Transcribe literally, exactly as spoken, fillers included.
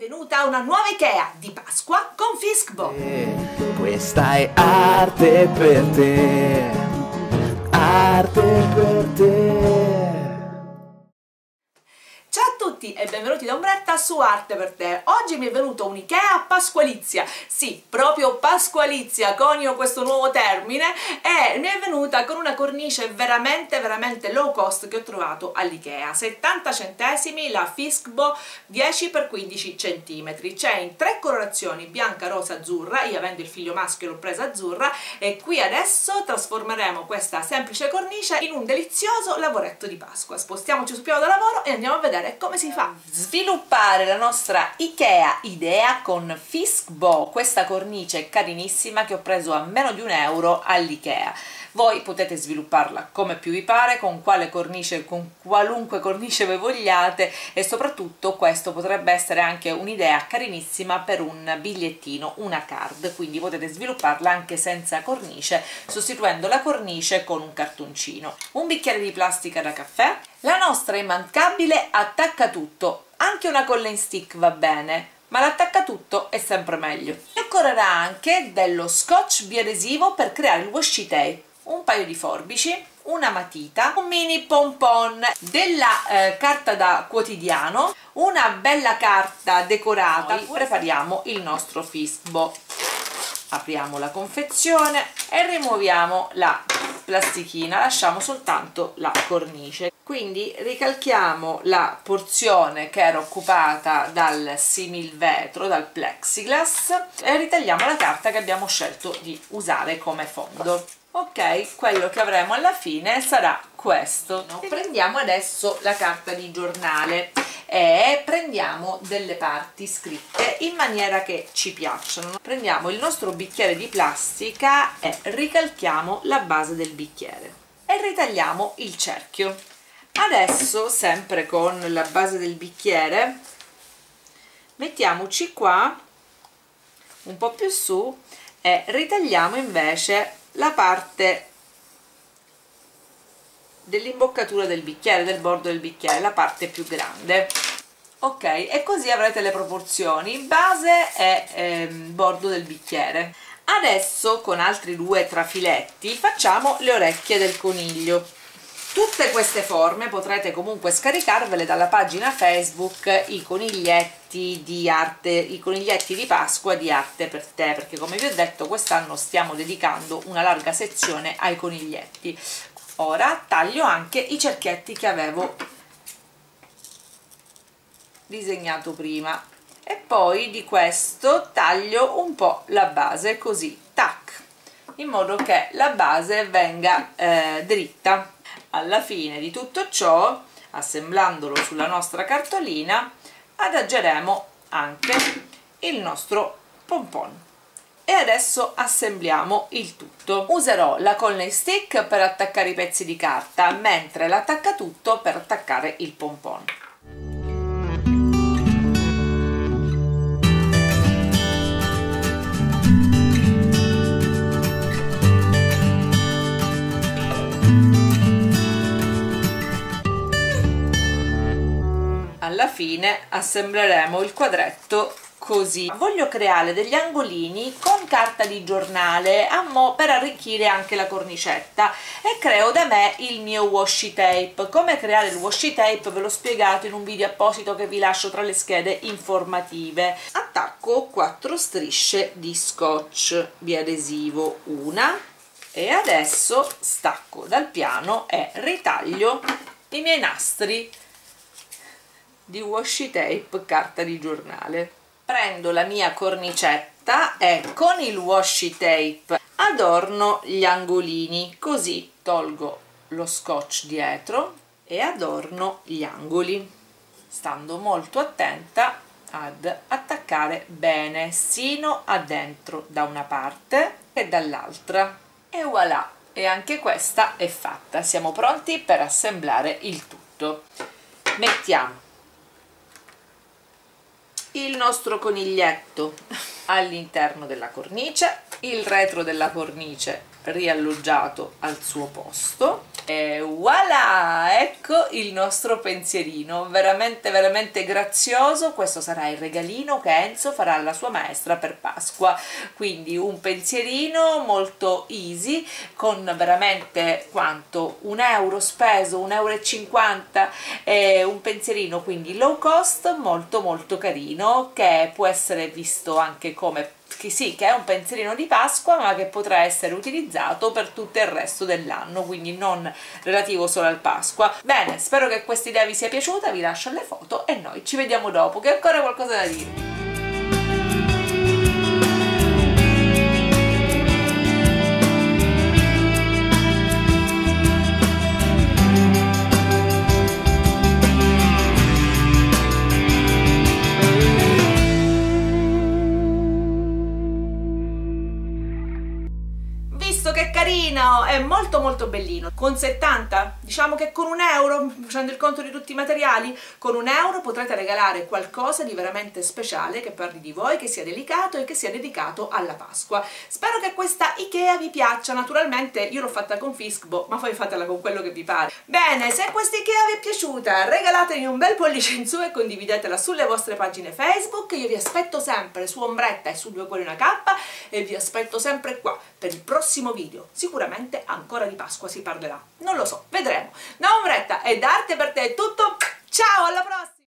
benvenuta a una nuova Ikea di Pasqua con Fiskbo. Questa è arte per te, arte per te. Ciao a tutti e benvenuti da Ombretta su Arte per te. Oggi mi è venuto un Ikea pasqualizia, sì, proprio pasqualizia, conio questo nuovo termine, e mi è venuta con una cornice veramente veramente low cost che ho trovato all'Ikea, settanta centesimi, la Fiskbo dieci per quindici centimetri, c'è in tre colorazioni, bianca, rosa, azzurra. Io avendo il figlio maschio l'ho presa azzurra e qui adesso trasformeremo questa semplice cornice in un delizioso lavoretto di Pasqua. Spostiamoci sul piano da lavoro e andiamo a vedere come si fa. Sviluppare la nostra Ikea idea con Fiskbo, questa cornice carinissima che ho preso a meno di un euro all'Ikea. Voi potete svilupparla come più vi pare, con quale cornice, con qualunque cornice voi vogliate, e soprattutto questo potrebbe essere anche un'idea carinissima per un bigliettino, una card, quindi potete svilupparla anche senza cornice, sostituendo la cornice con un cartoncino. Un bicchiere di plastica da caffè, la nostra immancabile attaccatutto, anche una colla in stick va bene, ma l'attaccatutto è sempre meglio. E occorrerà anche dello scotch biadesivo per creare il washi tape, un paio di forbici, una matita, un mini pompon, della eh, carta da quotidiano, una bella carta decorata. Poi prepariamo il nostro Fiskbo. Apriamo la confezione e rimuoviamo la plastichina, lasciamo soltanto la cornice. Quindi ricalchiamo la porzione che era occupata dal similvetro, dal plexiglass, e ritagliamo la carta che abbiamo scelto di usare come fondo. Ok, quello che avremo alla fine sarà questo. Prendiamo adesso la carta di giornale e prendiamo delle parti scritte in maniera che ci piacciono. Prendiamo il nostro bicchiere di plastica e ricalchiamo la base del bicchiere e ritagliamo il cerchio. Adesso, sempre con la base del bicchiere, mettiamoci qua un po' più su e ritagliamo invece la parte dell'imboccatura del bicchiere, del bordo del bicchiere, la parte più grande. Ok, e così avrete le proporzioni base e ehm, bordo del bicchiere. Adesso con altri due trafiletti facciamo le orecchie del coniglio. Tutte queste forme potrete comunque scaricarvele dalla pagina Facebook I Coniglietti di Arte, i Coniglietti di Pasqua di Arte per te, perché come vi ho detto quest'anno stiamo dedicando una larga sezione ai coniglietti. Ora taglio anche i cerchietti che avevo disegnato prima e poi di questo taglio un po' la base, così, tac, in modo che la base venga eh, dritta. Alla fine di tutto ciò, assemblandolo sulla nostra cartolina, adageremo anche il nostro pompon. E adesso assembliamo il tutto. Userò la colla in stick per attaccare i pezzi di carta, mentre l'attaccatutto per attaccare il pompon. Alla fine assembleremo il quadretto così. Voglio creare degli angolini con carta di giornale a mo' per arricchire anche la cornicetta e creo da me il mio washi tape. Come creare il washi tape ve l'ho spiegato in un video apposito che vi lascio tra le schede informative. Attacco quattro strisce di scotch biadesivo, una, e adesso stacco dal piano e ritaglio i miei nastri di washi tape carta di giornale. Prendo la mia cornicetta e con il washi tape adorno gli angolini, così tolgo lo scotch dietro e adorno gli angoli, stando molto attenta ad attaccare bene sino a dentro da una parte e dall'altra. E voilà, e anche questa è fatta. Siamo pronti per assemblare il tutto. Mettiamo il nostro coniglietto all'interno della cornice, il retro della cornice rialloggiato al suo posto, E voilà, ecco il nostro pensierino, veramente veramente grazioso. Questo sarà il regalino che Enzo farà alla sua maestra per Pasqua, quindi un pensierino molto easy, con veramente quanto? Un euro speso, un euro e cinquanta, eh, un pensierino quindi low cost, molto molto carino, che può essere visto anche come che sì, che è un pensierino di Pasqua, ma che potrà essere utilizzato per tutto il resto dell'anno, quindi non relativo solo al Pasqua. Bene, spero che questa idea vi sia piaciuta, vi lascio le foto e noi ci vediamo dopo, che ho ancora qualcosa da dire. Visto che è carino, è molto molto bellino, con settanta, diciamo che con un euro, facendo il conto di tutti i materiali, con un euro potrete regalare qualcosa di veramente speciale, che parli di voi, che sia delicato e che sia dedicato alla Pasqua. Spero che questa Ikea vi piaccia, naturalmente io l'ho fatta con Fiskbo, ma poi fatela con quello che vi pare. Bene, se questa Ikea vi è piaciuta, regalatemi un bel pollice in su e condividetela sulle vostre pagine Facebook. Io vi aspetto sempre su Ombretta e su Due Cuori Una Cappa, e vi aspetto sempre qua per il prossimo video. Sicuramente ancora di Pasqua si parlerà, non lo so, vedremo. Da Ombretta e da Arte per Te è tutto, ciao, alla prossima!